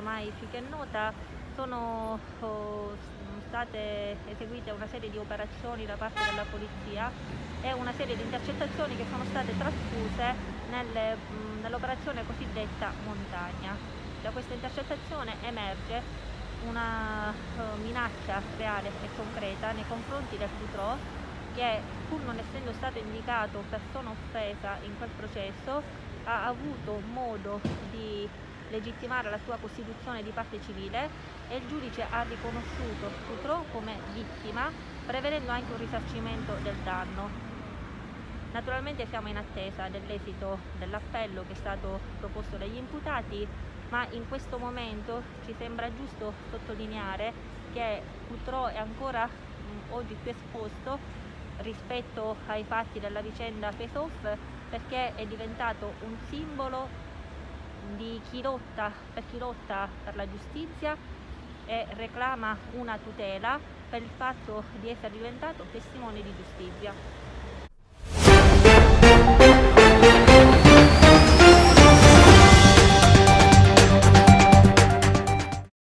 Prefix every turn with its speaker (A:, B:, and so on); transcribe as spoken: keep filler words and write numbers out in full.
A: ormai più che nota, sono oh, state eseguite una serie di operazioni da parte della polizia e una serie di intercettazioni che sono state trasfuse nelle, nell'operazione cosiddetta Montagna. Da questa intercettazione emerge una uh, minaccia reale e concreta nei confronti del Cutro, che, pur non essendo stato indicato persona offesa in quel processo, ha avuto modo di legittimare la sua costituzione di parte civile e il giudice ha riconosciuto Cutro come vittima, prevedendo anche un risarcimento del danno. Naturalmente siamo in attesa dell'esito dell'appello che è stato proposto dagli imputati, ma in questo momento ci sembra giusto sottolineare che Cutro è ancora mh, oggi più esposto rispetto ai fatti della vicenda Face-Off, perché è diventato un simbolo di chi lotta per chi lotta per la giustizia e reclama una tutela per il fatto di essere diventato testimone di giustizia.